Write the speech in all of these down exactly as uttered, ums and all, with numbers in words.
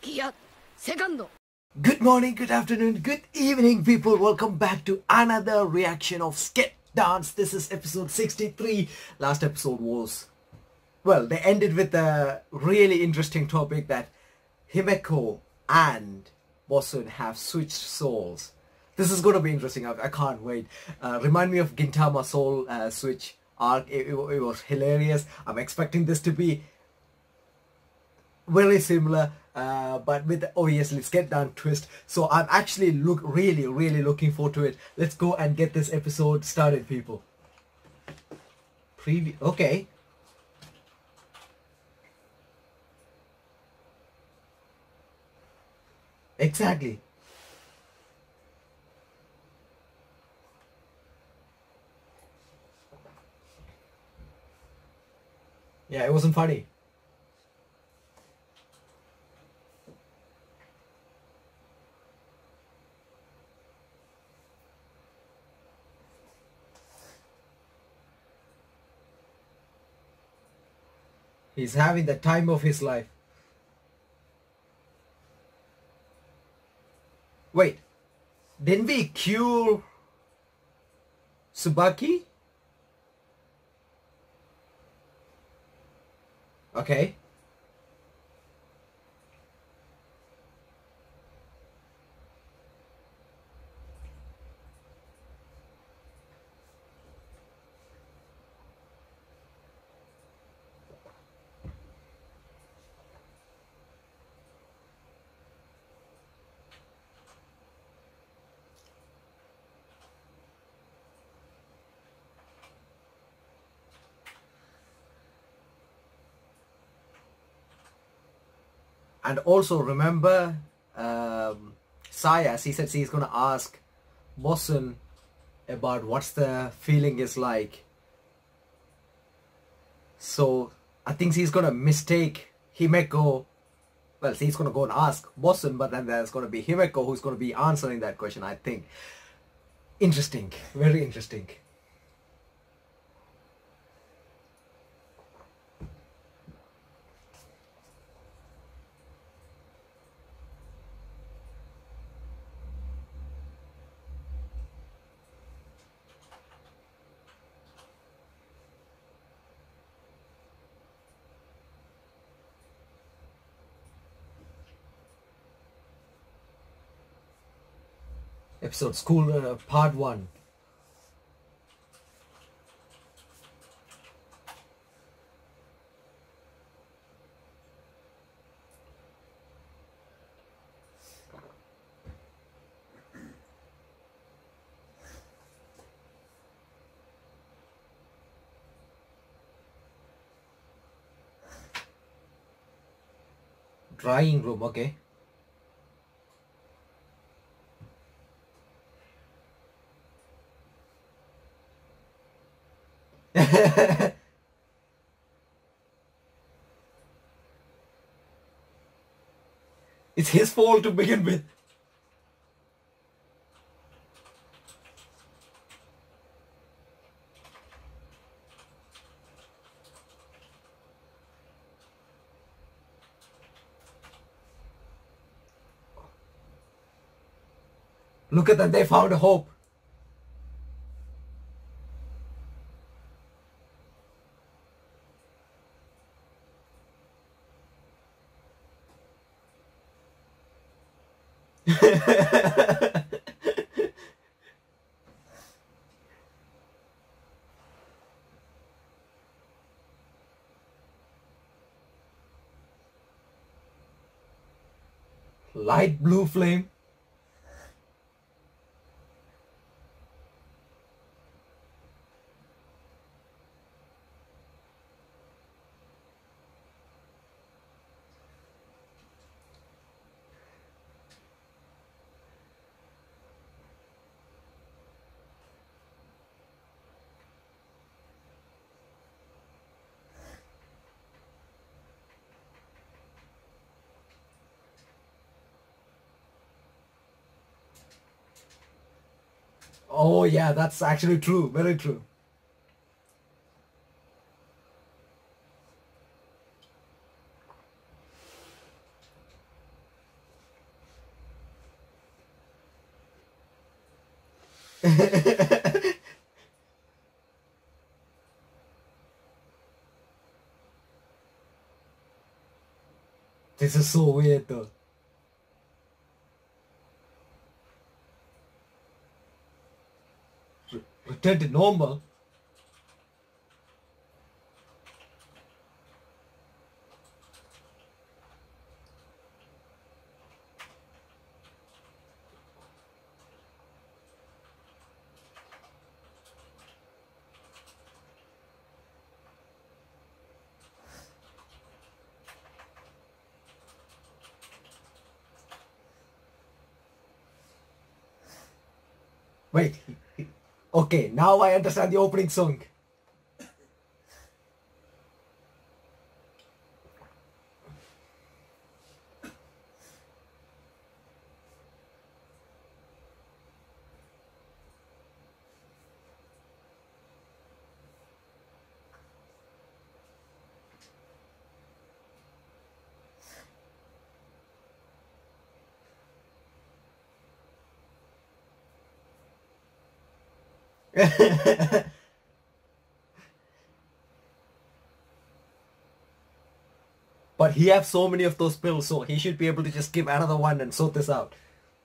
Good morning, good afternoon, good evening, people. Welcome back to another reaction of Sket Dance. This is episode sixty-three. Last episode was, well, they ended with a really interesting topic that Himeko and Bosun have switched souls. This is going to be interesting. I, I can't wait. Uh, remind me of Gintama soul uh, switch arc. It, it, it was hilarious. I'm expecting this to be very similar, uh, but with obviously Sket Dance twist. So I'm actually look really really looking forward to it. Let's go and get this episode started, people. Preview. Okay. Exactly. Yeah, it wasn't funny. He's having the time of his life. Wait, didn't we cure Tsubaki? Okay. And also remember, um, Saya, she said she's gonna ask Bosun about what's the feeling is like. So I think she's gonna mistake Himeko. Well, she's gonna go and ask Bosun, but then there's gonna be Himeko who's gonna be answering that question, I think. Interesting, very interesting. Episode School uh, Part one. Drying room, okay. It's his fault to begin with. Look at that, they found a hope. Light blue flame. Oh yeah, that's actually true. Very true. This is so weird though. Re- Return to normal? Wait. Okay, now I understand the opening song. But he has so many of those pills, so he should be able to just give another one and sort this out.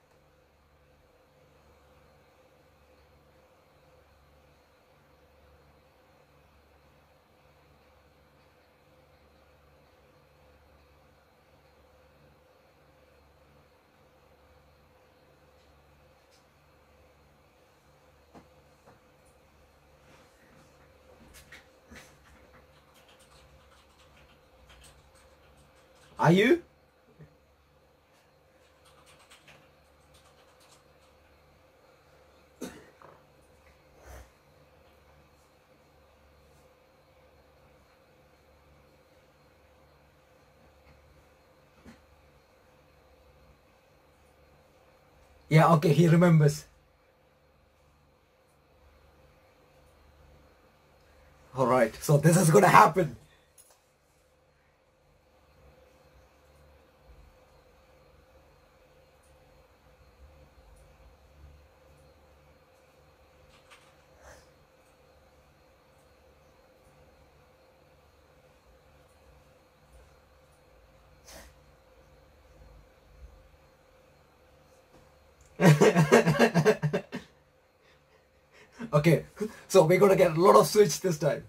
Are you? Yeah, okay, he remembers. Alright, so this is gonna happen. Okay, so we're gonna get a lot of switch this time.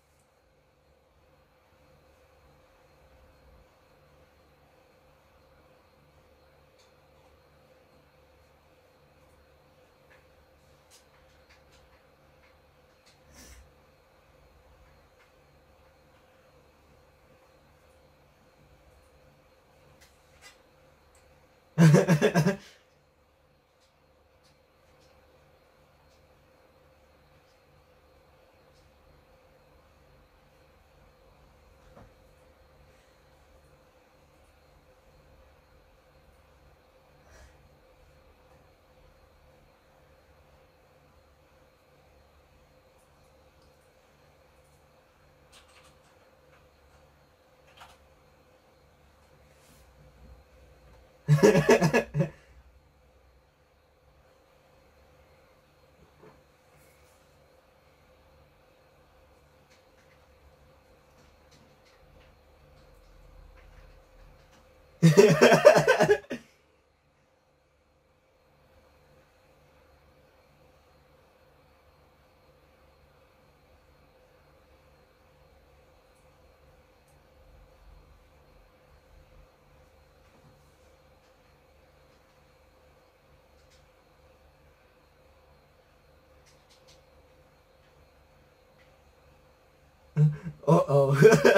Uh-oh.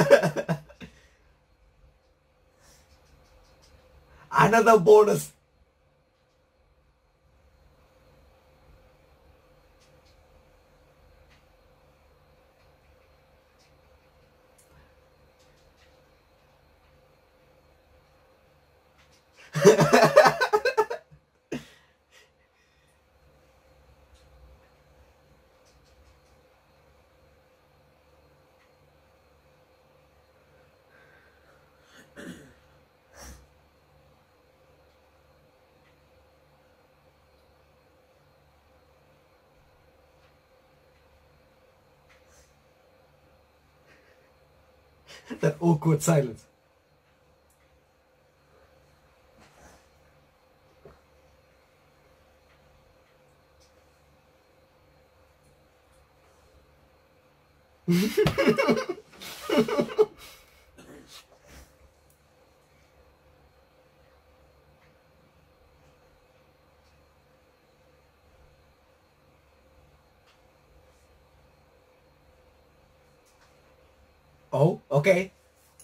Another bonus. That awkward silence. Oh, okay.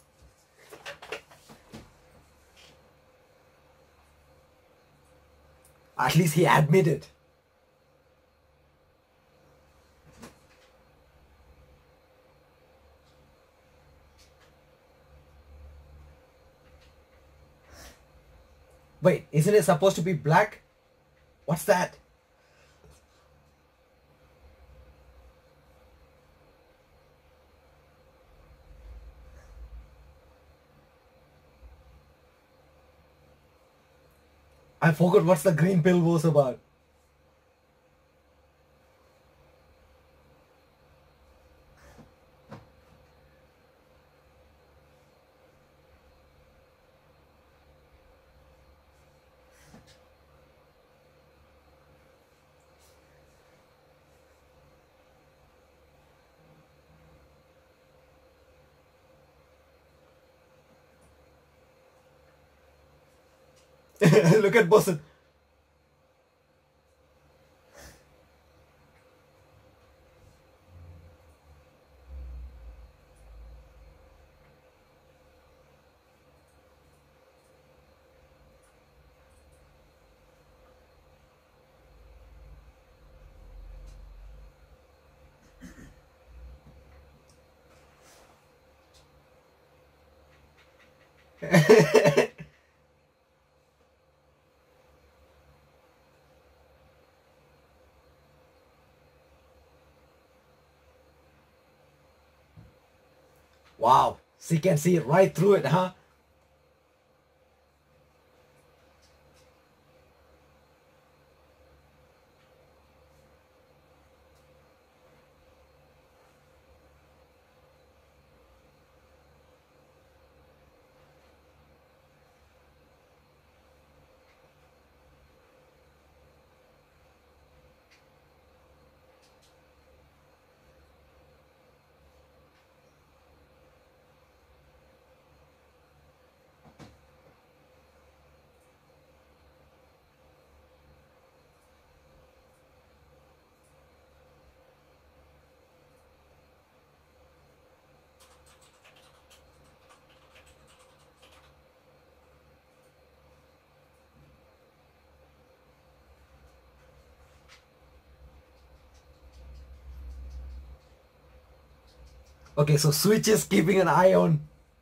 At least he admitted. Wait, isn't it supposed to be black? What's that? I forgot what's the green pill was about. Look at Bosun. Wow, she can see right through it, huh? Okay, so Switch is keeping an eye on.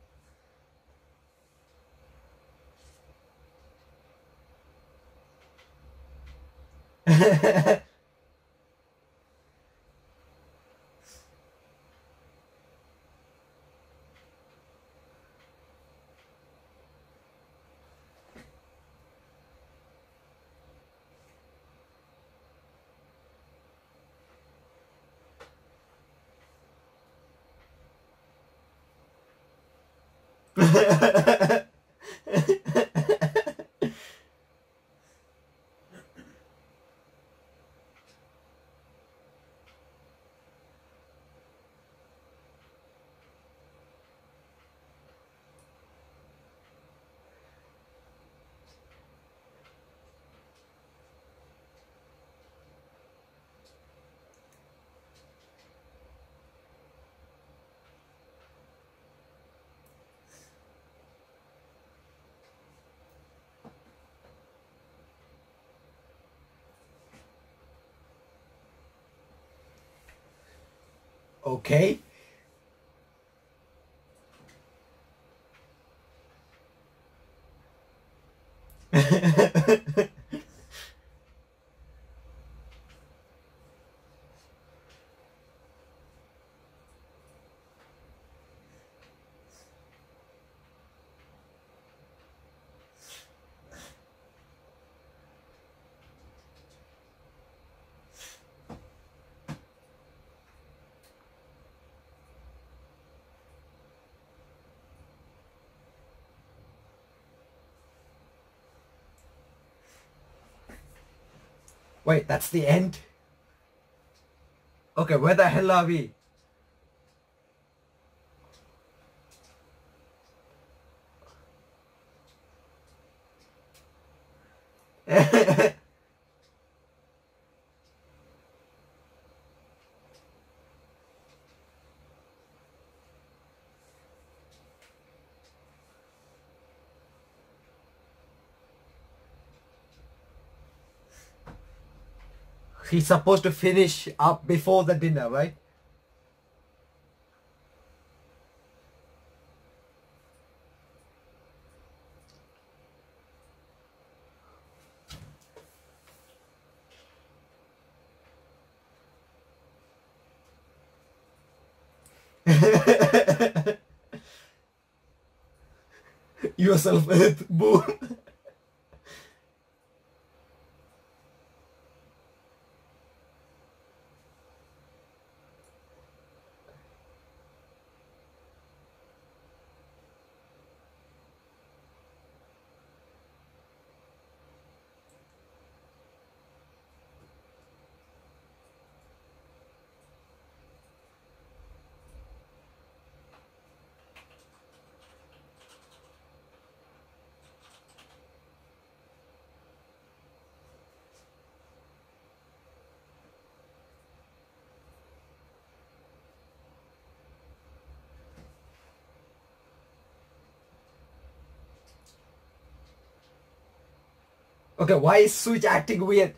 Okay. Wait, that's the end? Okay, where the hell are we? He's supposed to finish up before the dinner, right? Yourself Earth, boom. Okay, why is Switch acting weird?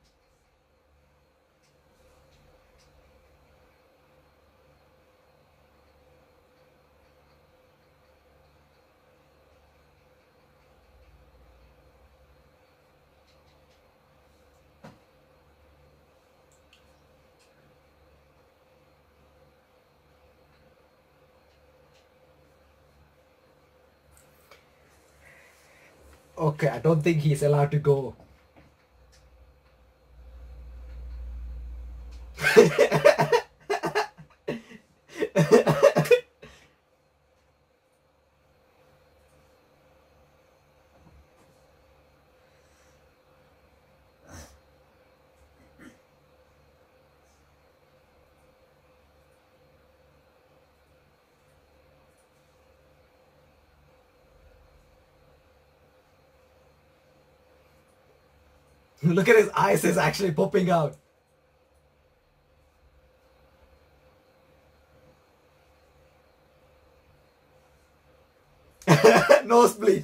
Okay, I don't think he's allowed to go. Look at his eyes, is actually popping out. Nosebleed.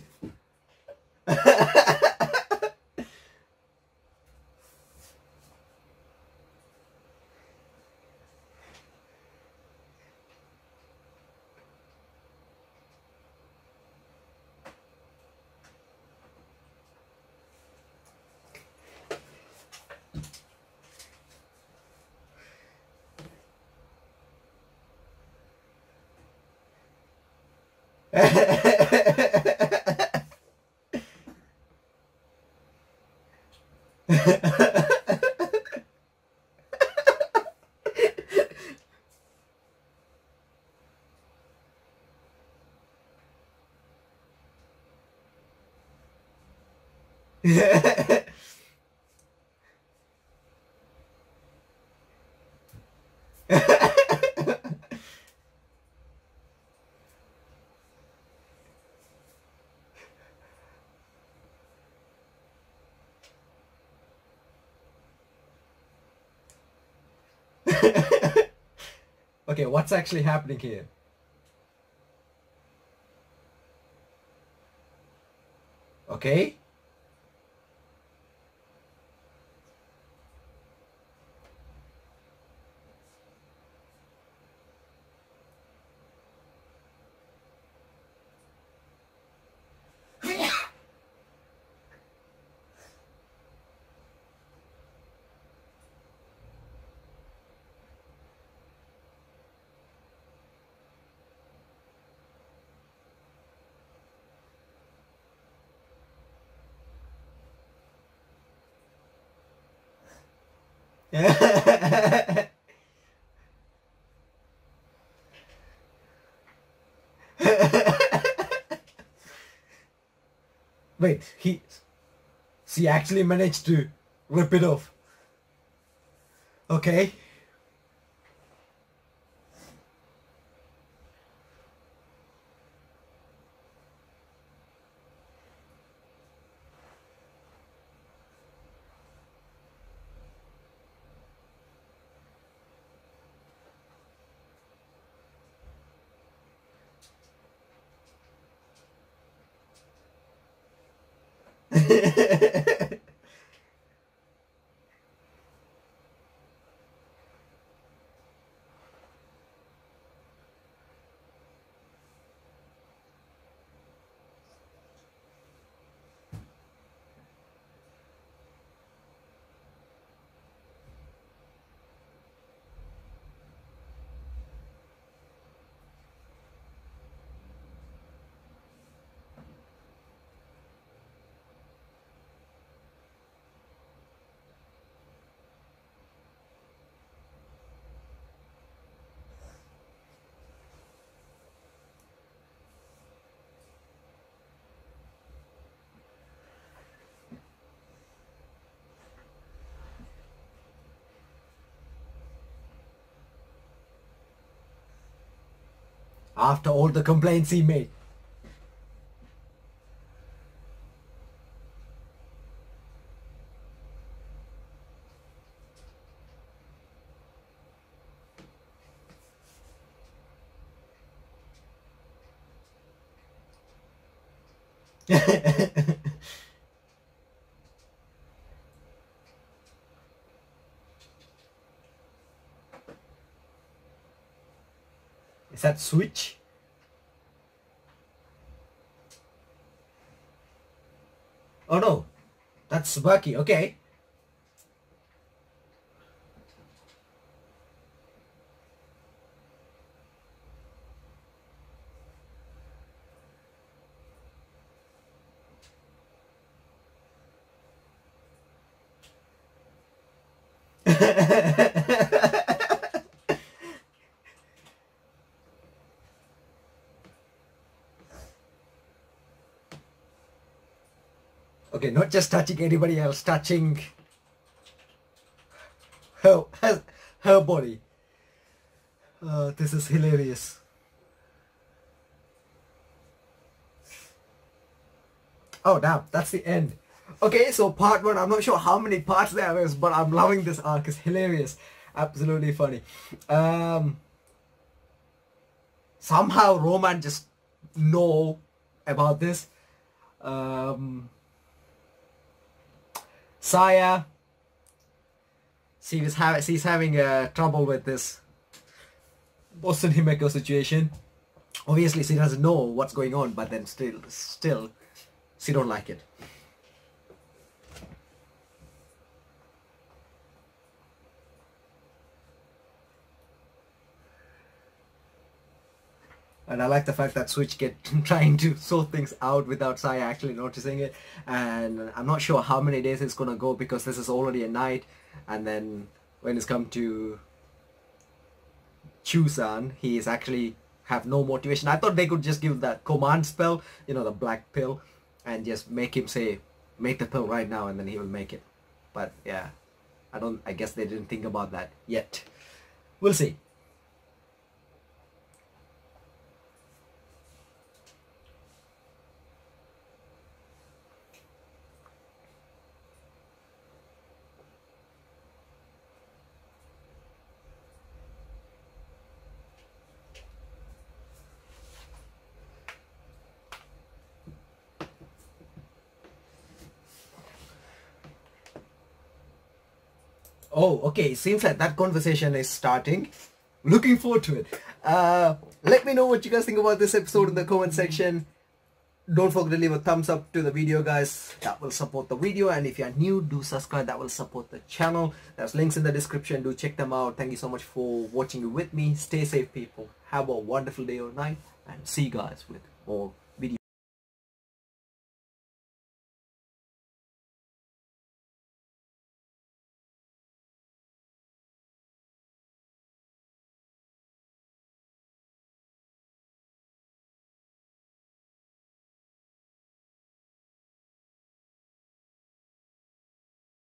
Okay, what's actually happening here? Okay. Wait, he... She actually managed to rip it off. Okay. After all the complaints he made. Is that switch? Oh no, that's Bucky. Okay. Okay, not just touching anybody else, touching her, her, her body. Uh, this is hilarious. Oh damn, that's the end. Okay, so part one, I'm not sure how many parts there is, but I'm loving this arc. It's hilarious. Absolutely funny. Um, somehow Roman just know about this. Um, Saya, she was ha she's having uh, trouble with this Boston Himeko situation. Obviously, she doesn't know what's going on, but then still, still, she don't like it. And I like the fact that Switch get trying to sort things out without Saya actually noticing it. And I'm not sure how many days it's gonna go because this is already a night. And then when it's come to Chusan, he is actually have no motivation. I thought they could just give that command spell, you know, the black pill, and just make him say, make the pill right now, and then he will make it. But yeah, I don't. I guess they didn't think about that yet. We'll see. Oh, okay. Seems like that conversation is starting. Looking forward to it. Uh, let me know what you guys think about this episode in the comment section. Don't forget to leave a thumbs up to the video, guys. That will support the video. And if you are new, do subscribe. That will support the channel. There's links in the description. Do check them out. Thank you so much for watching with me. Stay safe, people. Have a wonderful day or night. And see you guys with more